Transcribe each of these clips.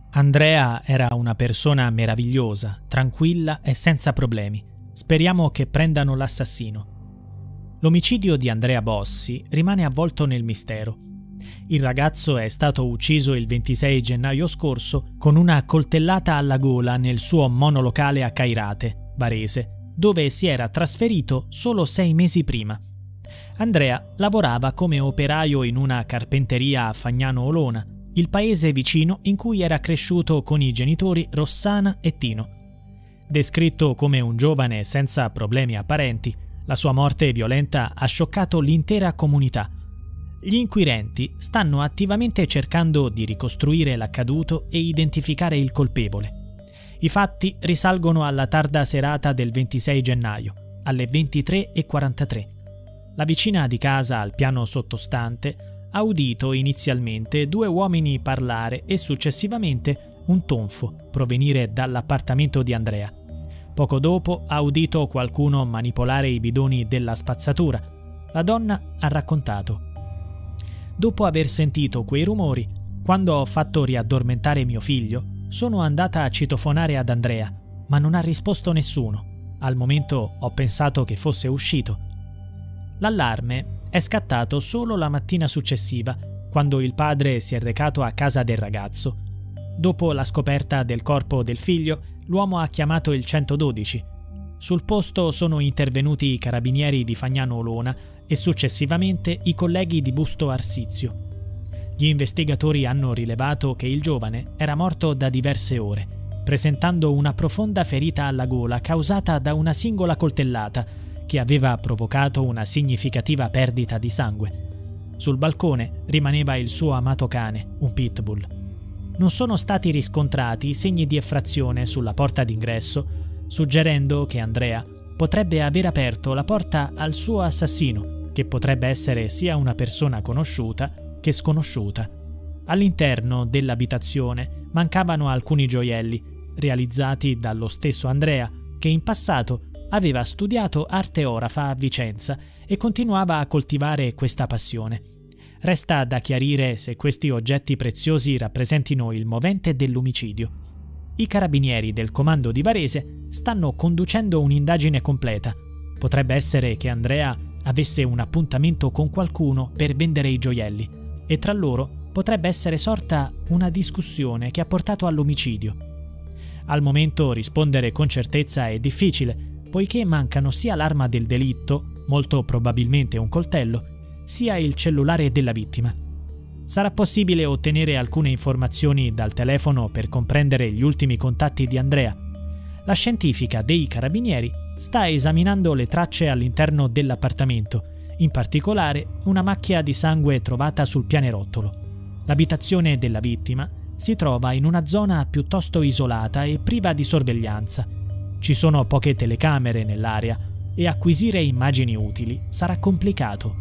Andrea era una persona meravigliosa, tranquilla e senza problemi. Speriamo che prendano l'assassino. L'omicidio di Andrea Bossi rimane avvolto nel mistero. Il ragazzo è stato ucciso il 26 gennaio scorso con una coltellata alla gola nel suo monolocale a Cairate, Varese, dove si era trasferito solo 6 mesi prima. Andrea lavorava come operaio in una carpenteria a Fagnano Olona, il paese vicino in cui era cresciuto con i genitori Rossana e Tino. Descritto come un giovane senza problemi apparenti, la sua morte violenta ha scioccato l'intera comunità. Gli inquirenti stanno attivamente cercando di ricostruire l'accaduto e identificare il colpevole. I fatti risalgono alla tarda serata del 26 gennaio, alle 23:43. La vicina di casa al piano sottostante ha udito inizialmente 2 uomini parlare e successivamente un tonfo provenire dall'appartamento di Andrea. Poco dopo ha udito qualcuno manipolare i bidoni della spazzatura. La donna ha raccontato: «Dopo aver sentito quei rumori, quando ho fatto riaddormentare mio figlio, sono andata a citofonare ad Andrea, ma non ha risposto nessuno. Al momento ho pensato che fosse uscito. L'allarme è scattato solo la mattina successiva, quando il padre si è recato a casa del ragazzo. Dopo la scoperta del corpo del figlio, l'uomo ha chiamato il 112. Sul posto sono intervenuti i carabinieri di Fagnano Olona e successivamente i colleghi di Busto Arsizio. Gli investigatori hanno rilevato che il giovane era morto da diverse ore, presentando una profonda ferita alla gola causata da una singola coltellata che aveva provocato una significativa perdita di sangue. Sul balcone rimaneva il suo amato cane, un pitbull. Non sono stati riscontrati segni di effrazione sulla porta d'ingresso, suggerendo che Andrea potrebbe aver aperto la porta al suo assassino, che potrebbe essere sia una persona conosciuta che sconosciuta. All'interno dell'abitazione mancavano alcuni gioielli, realizzati dallo stesso Andrea, che in passato aveva studiato arte orafa a Vicenza e continuava a coltivare questa passione. Resta da chiarire se questi oggetti preziosi rappresentino il movente dell'omicidio. I carabinieri del comando di Varese stanno conducendo un'indagine completa. Potrebbe essere che Andrea avesse un appuntamento con qualcuno per vendere i gioielli e tra loro potrebbe essere sorta una discussione che ha portato all'omicidio. Al momento rispondere con certezza è difficile, poiché mancano sia l'arma del delitto, molto probabilmente un coltello, sia il cellulare della vittima. Sarà possibile ottenere alcune informazioni dal telefono per comprendere gli ultimi contatti di Andrea. La scientifica dei carabinieri sta esaminando le tracce all'interno dell'appartamento, in particolare una macchia di sangue trovata sul pianerottolo. L'abitazione della vittima si trova in una zona piuttosto isolata e priva di sorveglianza. Ci sono poche telecamere nell'area e acquisire immagini utili sarà complicato.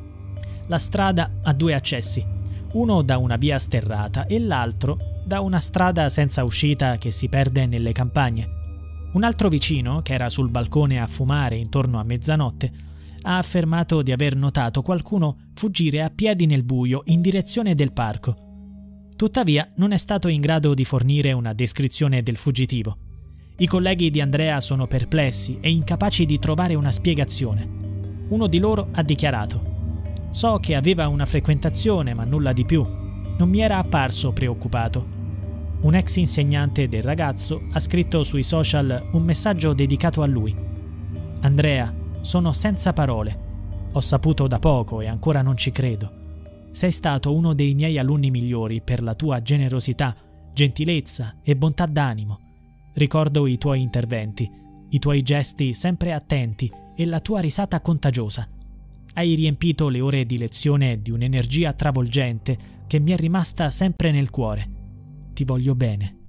La strada ha 2 accessi, uno da una via sterrata e l'altro da una strada senza uscita che si perde nelle campagne. Un altro vicino, che era sul balcone a fumare intorno a mezzanotte, ha affermato di aver notato qualcuno fuggire a piedi nel buio in direzione del parco. Tuttavia non è stato in grado di fornire una descrizione del fuggitivo. I colleghi di Andrea sono perplessi e incapaci di trovare una spiegazione. Uno di loro ha dichiarato: «So che aveva una frequentazione, ma nulla di più. Non mi era apparso preoccupato». Un ex insegnante del ragazzo ha scritto sui social un messaggio dedicato a lui. «Andrea, sono senza parole. Ho saputo da poco e ancora non ci credo. Sei stato uno dei miei alunni migliori per la tua generosità, gentilezza e bontà d'animo. Ricordo i tuoi interventi, i tuoi gesti sempre attenti e la tua risata contagiosa. Hai riempito le ore di lezione di un'energia travolgente che mi è rimasta sempre nel cuore. Ti voglio bene».